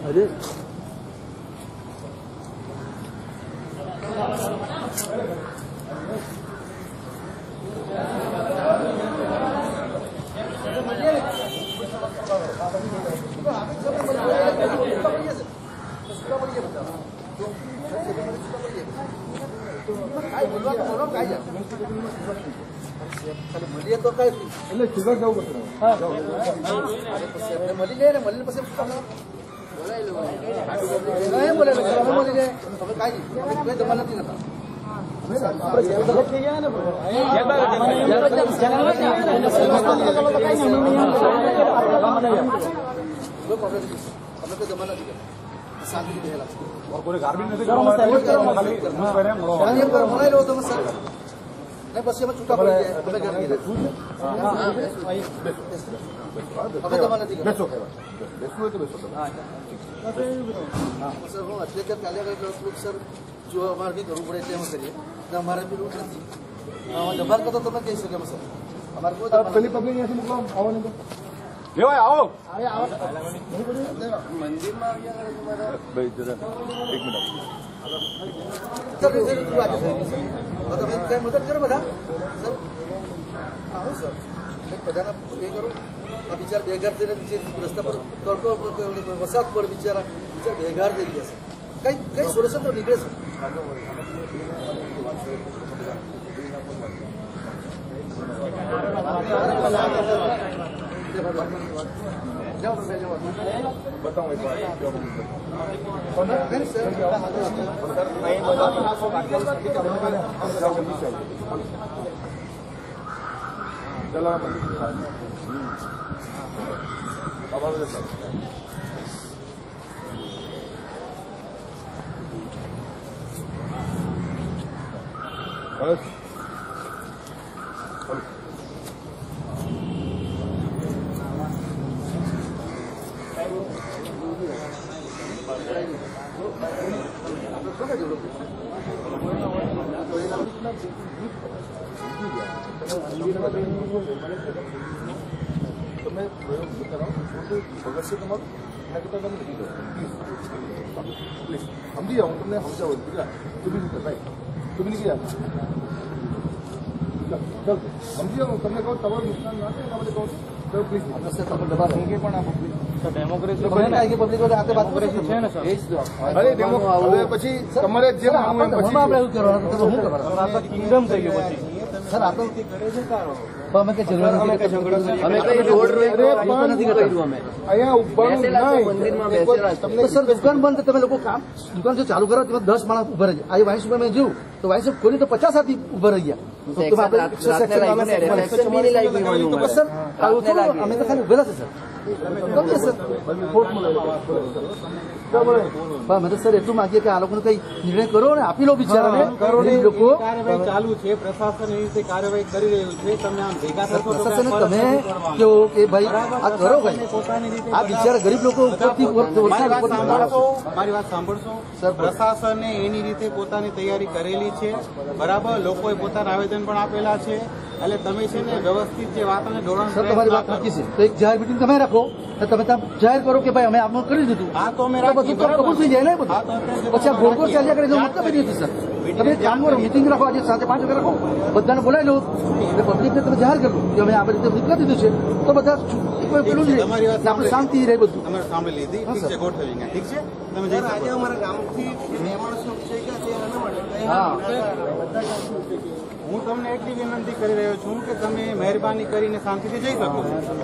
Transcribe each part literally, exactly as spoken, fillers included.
અરે મળીએ તો કઈ એટલે સુગર જવું પડશે મળી લે ને મળીને પછી બોલાવી લો બોલે મળી લે હવે કાંઈ કોઈ દવા નથી કરતા શાંતિ બનાવી લો તમે સર नहीं बस में छूटा पड़ गया हमें घर में हमें जमाना दी बेसो है बेसो है तो बेसो हां सर वो अच्छे से काले का लोग सर जो हमारे भी करूं पड़े थे हम करिए ना हमारे भी रूट नहीं हां जबर का तो तुम्हें कैसे सके सर हमारे को पहले पब्लिक ऐसे मुको आओ नहीं तो ले भाई आओ आए आओ मंदिर में आ गया तुम्हारा भाई जरा एक मिनट सर सर तू आ जा તમે કઈ મદદ કરો બધા સર આવો સર બધાના એ કરો આ બિચારા બેઘર થઈને રસ્તા પર તડકો વરસાદ પર બિચારા બિચારા બેઘર થઈ ગયા છે કઈ કઈ સોલ્યુશન તો નીકળે તમે ભગત છે તમારું એના કરતા તમે નથી કરો પ્લીઝ સમજી જાઓ હું તમને સમજાવું બીજા તું બી ભાઈ તું બી નીકળી ચાલ સમજી જાઓ હું તમને કહું તમારું નુકસાન ના થાય એના માટે કહું છું પ્લીઝ આપણે સર તમે દબા નહીં પણ આ પબ્લિક ડેમોક્રેસી પબ્લિક હાથે વાત કરે છે ને સર એ જ અરે ડેમોક્રેસી પછી તમારે જે માનવું પછી આપણે શું કરવાનું તો શું કરવાનું આ તો કિંગડમ થઈ ગયો પછી સર આ તો કરે છે કારો અમે કે ઝઘડો અમે કે ઝઘડો અમે કઈ રોડ રોડ નથી કર્યું અમે અહીંયા ઉભવાનું નહીં મંદિરમાં બેસેલા તમને સર દુકાન બંધ તમે લોકો કામ દુકાન જો ચાલુ કરો તેમાં દસ માણસ ઉભા રહી જાય આ વાઇસ મેં જોયું તો વાઇસ ખોલી તો પચાસ હાથી ઉભા રહી ગયા સર અમે તો ખાલી ઉભેલા છે સર મેં તો સર એટલું માંગીએ કે આ લોકોને કઈ નિર્ણય કરો ને આપી લો બિચારાને લોકો કાર્યવાહી ચાલુ છે પ્રશાસન એ રીતે કાર્યવાહી કરી રહ્યું છે તમે આમ ભેગા થશો પ્રશાસન તમે કહો કે ભાઈ આ કરો ભાઈ આ બિચારા ગરીબ લોકો ઉપરથી મારી વાત સાંભળશો સર પ્રશાસને એની રીતે પોતાની તૈયારી કરેલી છે બરાબર લોકોએ પોતાના આવેદન પણ આપેલા છે એટલે તમે છે ને વ્યવસ્થિત જે વાતને ધોરણ સર તમારી વાત નક્કી છે તો એક જાહેર મિટિંગ તમે રાખો તમે ત્યાં જાહેર કરો કે ભાઈ અમે આમાં કરી દીધું હા તો અમે બધું કબૂલ થઈ જાય ને બધું પછી આ ગોળગોળ ચાલ્યા કરે મતલબ નથી સર તમે કામ કરો મિટિંગ રાખો આજે સાંજે પાંચ વાગે રાખો બધાને બોલાવી લો એટલે પબ્લિકને તમે જાહેર કરો કે અમે આ રીતે કરી દીધું છે તો બધા પેલું જ આપણે શાંતિ રહે બધું તમે સાંભળી લીધી ઠીક છે ગોઠવી ઠીક છે તમે આજે અમારા ગામથી હા હું તમને એટલી વિનંતી કરી રહ્યો છું કે તમે મહેરબાની કરીને શાંતિથી જઈ શકો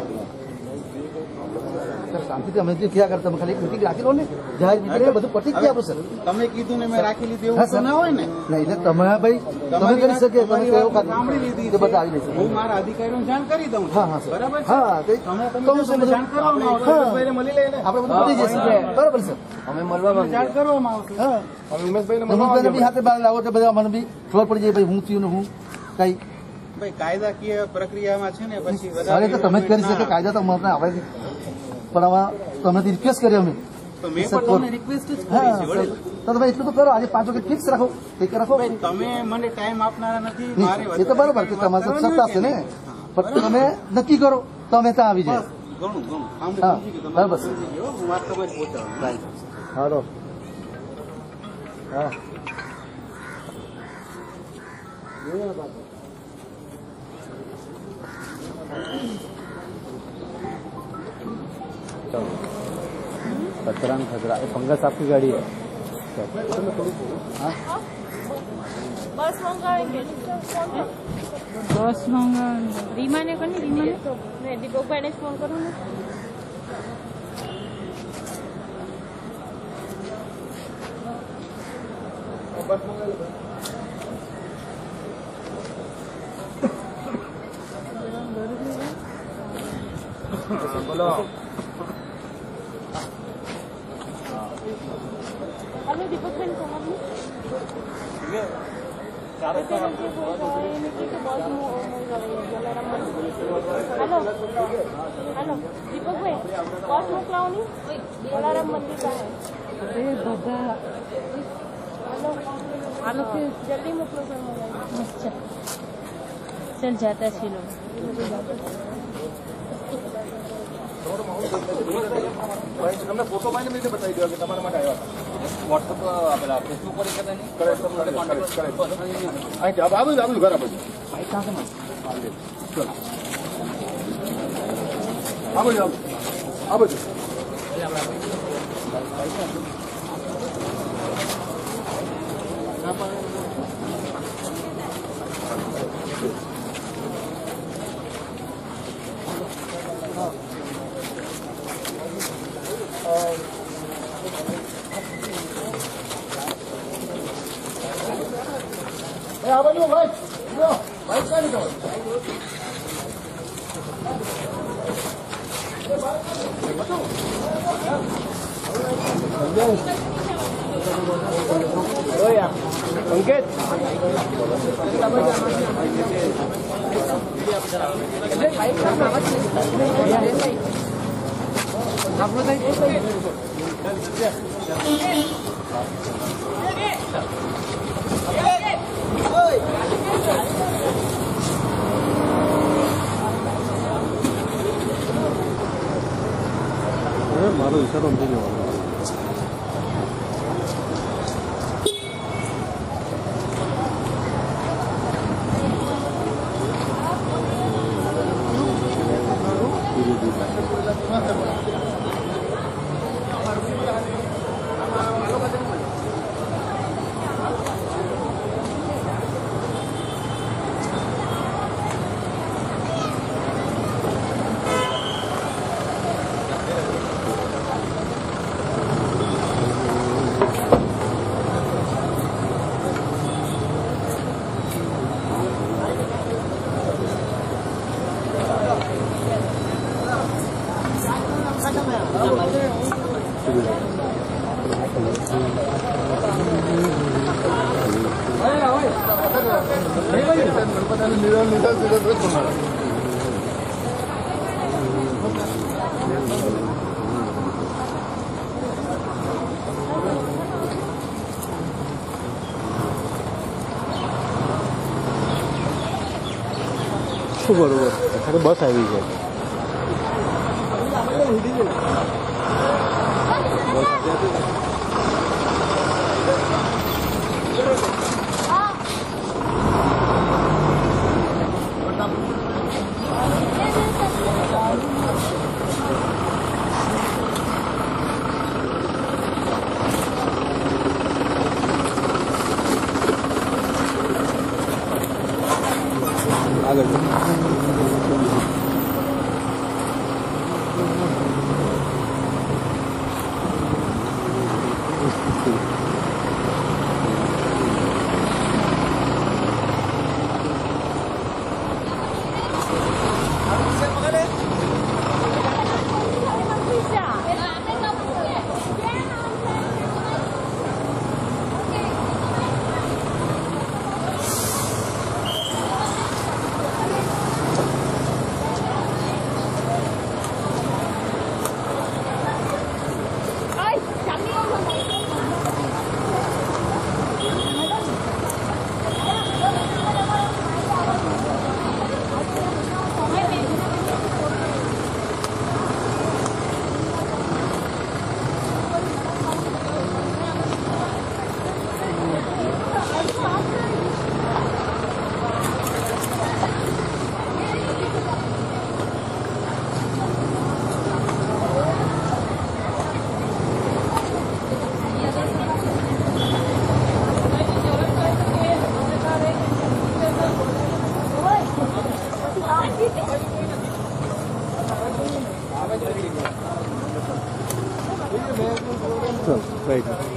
શાંતિથી અમે ક્યાં કરતા તમે ખાલી મિટિંગ રાખી લો ને જાહેર મિટિંગ બધું પટી જ ગયા સર તમે કીધું ને મેં રાખી લીધું એવું ના હોય ને નહીં એટલે તમે ભાઈ તમે કરી શકે તમે સાંભળી લીધી કે બધા આવી જશે હું મારા અધિકારીઓને જાણ કરી દઉં હા હા બરાબર હા તમે તમે જાણ કરવામાં આવશે મળી લઈને આપણે બધું પતી જશે બરાબર સર અમે મળવામાં જાણ કરવામાં આવશે હા ઉમેશભાઈને બી હાથે બહાર લાવો તો બધા મને બી ખબર પડી જાય ભાઈ હું થયું ને હું કઈ ભાઈ કાયદાકીય પ્રક્રિયામાં છે ને પછી અરે તો તમે જ કરી શકે કાયદા તો અમને આવે છે પણ આમાં તમે રિક્વેસ્ટ કરી અમે તો મેં પણ તમને રિક્વેસ્ટ જ કરી છે વડે તો તમે એટલું તો કરો આજે પાંચ વાગે ફિક્સ રાખો એક રાખો તમે મને ટાઈમ આપનારા નથી મારે એ તો બરોબર કે તમારે સત્તા છે ને પણ તમે નક્કી કરો તો અમે ત્યાં આવી જાય ઘણું ઘણું આમ હા, સમજી ગયો બરાબર તમારે છે. સમજી ગયો હું વાત તમારી પહોંચાડું રાઈટ હા તો હા खतरा खतरा फंगस आपकी गाड़ी है हाँ बस मंगावेंगे बस मंगावेंगे रीमा ने करनी रीमा ने तो मैं दीपक भाई ने फोन करूँ ना बोलो हेलो दीपक भाई को हम चारों तरफ से बोल रहा है कि तो बहुत मंगावेंगे हेलो हेलो दीपक भाई बस मोकलाओ नहीं जलाराम मंदिर का है अरे बदा हेलो हेलो फिर जल्दी मोकलो सर मोबाइल अच्छा चल जाता है लोग તમને ફોટો પાડીને મેં બતાવી દો કે તમારા માટે આવ્યા હતા વોટ્સઅપ આપેલા ફેસબુક પર કરતા નહીં કરે કોન્ટેક્ટ આવું આવું ઘર આપું ભાઈ કાં છે ચલો આવો જાવ આવો જો એ આ બાજુ ભાઈ જો ભાઈ કાઢી દો અંકેત મારો ઈશારો થઈ ગયો બરોબર અત્યારે બસ આવી છે આગળ રાઈટ